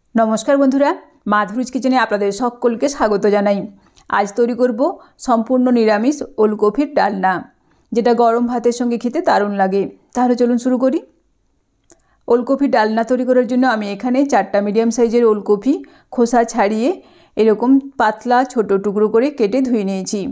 नमस्कार बंधुरा माधुरीज किचेने आपनादेर सकलके स्वागत जानाई। आज तैरी करब सम्पूर्ण निरामिष ओलकपिर डालना, जेटा गरम भातेर संगे खेते दारुण लागे। ताहले चलुन शुरू करी। ओलकपिर डालना तैरी करार जोन्नो आमि एखाने 4टा मिडियाम साइजेर ओलकपि खोसा छाड़िए एरकम पातला छोटो टुकरो करे केटे धुए निয়েছি।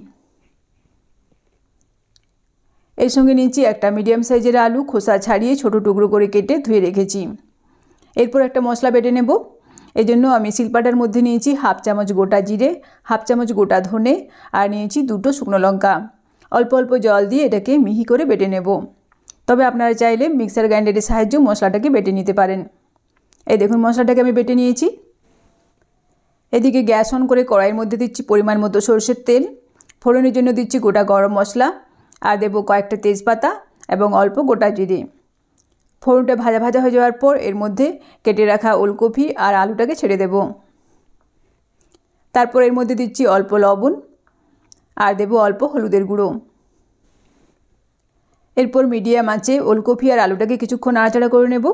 एर संगे निয়েছি একটা मिडियाम साइजेर आलू खोसा छाड़िए छोटो टुकरो करे केटे धुए रेखेছি। एरपर একটা मशला बेटे नेब। एजोन्नो आमि शिलपाटार मध्य निয়েছি हाफ चामच गोटा जिरे, हाफ चामच गोटा धने और निয়েছি दुटो शुकनो लंका। अल्प अल्प जल दिए एटाके मिहि करे बेटे नेब। तबे आपनारा चाइले मिक्सार ग्राइंडारेर साहाज्ये मशलाटाके बेटे निते पारेन। এই দেখুন মশলাটাকে আমি বেটে নিয়েছি। এদিকে গ্যাস অন করে কড়াইয়ের মধ্যে দিচ্ছি পরিমাণ মতো সরষের তেল, ফোড়নের জন্য দিচ্ছি গোটা গরম মশলা আর দেব কয়েকটা তেজপাতা এবং অল্প গোটা জিরে। ফোড়নটা ভাজা ভাজা হয়ে যাওয়ার পর এর মধ্যে কেটে রাখা ওলকপি আর আলুটাকে ছেড়ে দেব। তারপর এর মধ্যে দিচ্ছি অল্প লবণ আর দেব অল্প হলুদের গুঁড়ো। এরপর মিডিয়াম আঁচে ওলকপি আর আলুটাকে কিছুক্ষণ নাড়াচাড়া করে নেব।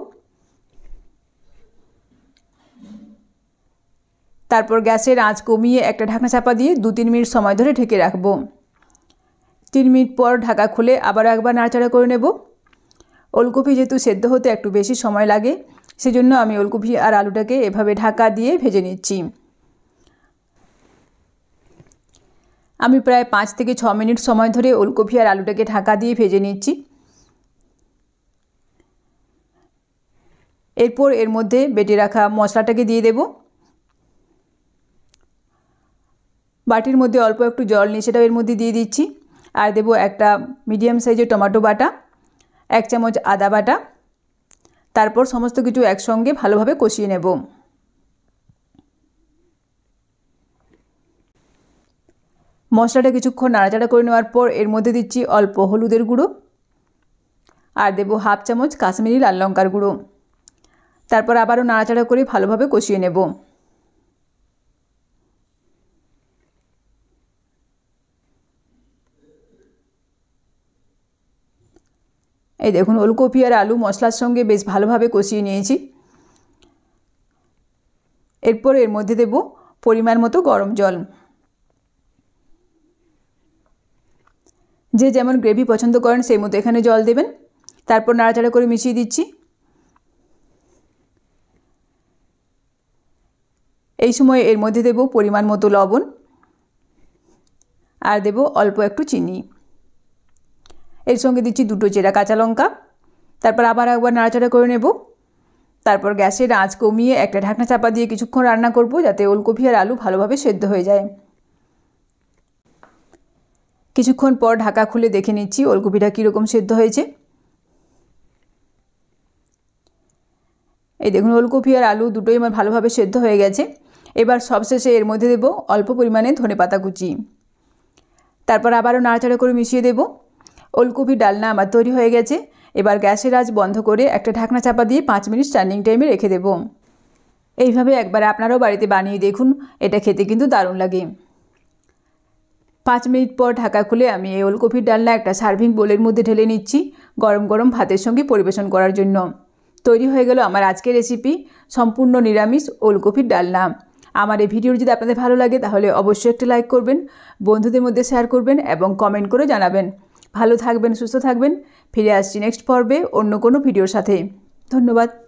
তারপর গ্যাসের আঁচ কমিয়ে একটা ঢাকনা চাপা দিয়ে 2-3 মিনিট সময় ধরে ঢেকে রাখব। 3 মিনিট পর ঢাকা খুলে আবার একবার নাড়াচাড়া করে নেব। ওলকপি যেহেতু সেদ্ধ হতে একটু বেশি সময় লাগে, সেজন্য আমি ওলকপি আর আলুটাকে এভাবে ঢাকা দিয়ে ভেজে নিচ্ছি। আমি প্রায় 5 থেকে 6 মিনিট সময় ধরে ওলকপি আর আলুটাকে ঢাকা দিয়ে ভেজে নিচ্ছি। এরপর এর মধ্যে বেটে রাখা মশলাটাকে দিয়ে দেব। বাটির মধ্যে অল্প একটু জল নিয়ে সেটা এর মধ্যে দিয়ে দিচ্ছি আর দেব একটা মিডিয়াম সাইজের টমেটো বাটা, 1 চামচ আদা বাটা। তারপর সমস্ত কিছু একসঙ্গে ভালোভাবে কষিয়ে নেব। মশলাটা কিছুক্ষণ নাড়াচাড়া করে নেওয়ার পর এর মধ্যে দিচ্ছি অল্প হলুদের গুঁড়ো আর দেব হাফ চামচ কাশ্মীরি লাল লঙ্কার গুঁড়ো। তারপর আবারও নাড়াচাড়া করে ভালোভাবে কষিয়ে নেব। এই দেখুন ওলকপি আর আলু মশলার সঙ্গে বেশ ভালোভাবে কষিয়ে নিয়েছি। এরপর এর মধ্যে দেব পরিমাণ মতো গরম জল। যে যেমন গ্রেভি পছন্দ করেন সেই মতো এখানে জল দেবেন। তারপর নাড়াচাড়া করে মিশিয়ে দিচ্ছি। এই সময় এর মধ্যে দেব পরিমাণ মতো লবণ আর দেব অল্প একটু চিনি। এর সঙ্গে দিচ্ছি দুটো চেরা কাঁচা লঙ্কা। তারপর আবার একবার নাড়াচাড়া করে নেব। তারপর গ্যাসের আঁচ কমিয়ে একটা ঢাকনা চাপা দিয়ে কিছুক্ষণ রান্না করব, যাতে ওলকপি আর আলু ভালোভাবে সেদ্ধ হয়ে যায়। কিছুক্ষণ পর ঢাকা খুলে দেখে নিচ্ছি ওলকপিটা কীরকম সেদ্ধ হয়েছে। এই দেখুন ওলকপি আর আলু দুটোই আমার ভালোভাবে সেদ্ধ হয়ে গেছে। এবার সবশেষে এর মধ্যে দেব অল্প পরিমাণে ধনেপাতা কুচি। তারপর আবারও নাড়াচাড়া করে মিশিয়ে দেব। ওলকপির ডালনা আমার তৈরি হয়ে গেছে। এবার গ্যাসের আঁচ বন্ধ করে একটা ঢাকনা চাপা দিয়ে 5 মিনিট স্ট্যান্ডিং টাইমে রেখে দেব। এইভাবে একবার আপনারাও বাড়িতে বানিয়ে দেখুন, এটা খেতে কিন্তু দারুণ লাগে। 5 মিনিট পর ঢাকা খুলে আমি এই ওলকপির ডালনা একটা সার্ভিং বোলের মধ্যে ঢেলে নিচ্ছি গরম গরম ভাতের সঙ্গে পরিবেশন করার জন্য। তৈরি হয়ে গেল আমার আজকের রেসিপি সম্পূর্ণ নিরামিষ ওলকপির ডালনা। আমার এই ভিডিও যদি আপনাদের ভালো লাগে তাহলে অবশ্যই একটা লাইক করবেন, বন্ধুদের মধ্যে শেয়ার করবেন এবং কমেন্ট করে জানাবেন। ভালো থাকবেন, সুস্থ থাকবেন। ফিরে আসছি নেক্সট পর্বে অন্য কোনো ভিডিওর সাথে। ধন্যবাদ।